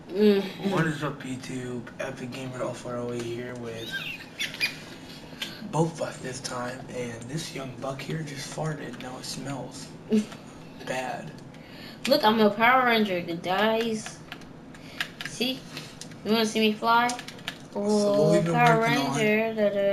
What is up, YouTube? Epic Gamer 0408 here with both of us this time, and this young buck here just farted. Now it smells bad. Look, I'm a Power Ranger, guys. See? You wanna see me fly? So what we've been Power working on. Ranger.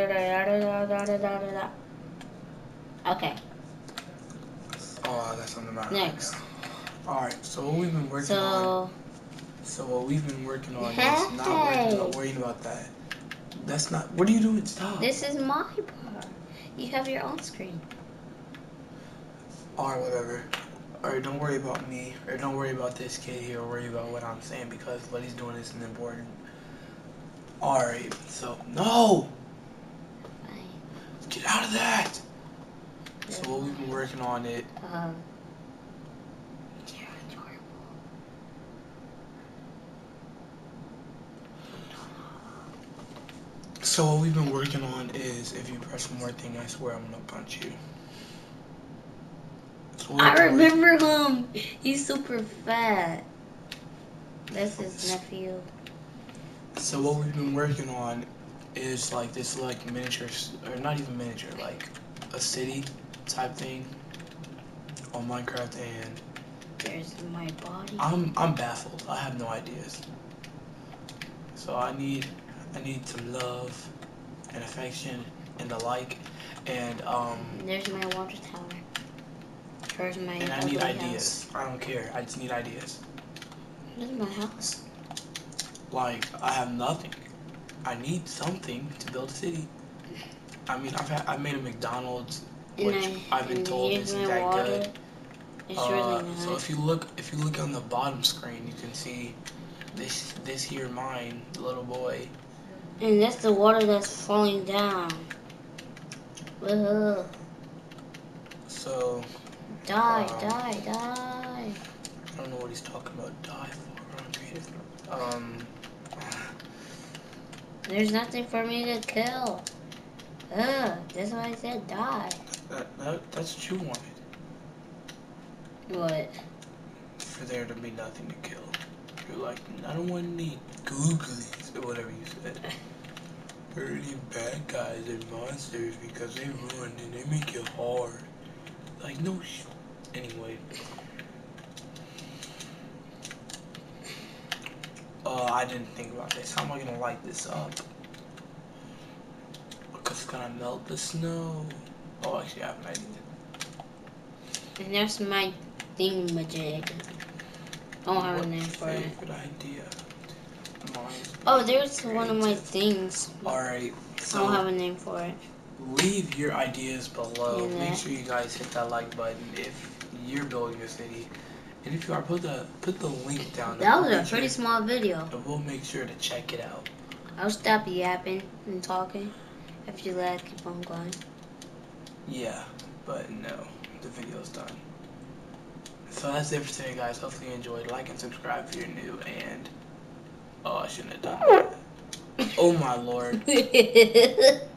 Okay, Oh, that's on the mouth. next. Alright, so what we've been working on. So what we've been working on is not worrying about that. That's not. What are you doing? Stop. This is my part. You have your own screen. Alright, whatever. Alright, don't worry about me, or don't worry about this kid here, or worry about what I'm saying, because what he's doing isn't important. Alright, so, no! Fine. Get out of that! So what we've been working on it. You're adorable. So what we've been working on is, if you press one more thing, I swear I'm gonna punch you. So I remember him. He's super fat. That's his nephew. So what we've been working on is like this, like miniature, or not even miniature, like a city type thing on Minecraft, and there's my body. I'm baffled. I have no ideas. So I need some love and affection and the like, and there's my water tower. There's my and I need ideas. House. I don't care. I just need ideas. This is my house. Like, I have nothing. I need something to build a city. I mean, I made a McDonald's, which I've been told isn't that good. It's really not. So if you look on the bottom screen, you can see this here mine, little boy. And that's the water that's falling down. Woohoo. So die. I don't know what he's talking about. Die for. There's nothing for me to kill. That's why I said die. That's what you wanted. What? For there to be nothing to kill. You're like, I don't want any googlies or whatever you said. There are any bad guys and monsters because they run and they make it hard. Like, no anyway. I didn't think about this. How am I gonna light this up? Because it's gonna melt the snow. Oh, actually, I have an idea. And that's my thingamajig. I don't have a name for it. Good idea. Oh, there's one of my things. Alright, so I don't have a name for it. Leave your ideas below. Make sure you guys hit that like button if you're building a city. And if you are, put the link down. That was a pretty small video. And we'll make sure to check it out. I'll stop yapping and talking. If you let, keep on going. Yeah, but no, the video's done. So that's it for today, guys. Hopefully you enjoyed. Like and subscribe if you're new. And oh, I shouldn't have done that. Oh my lord.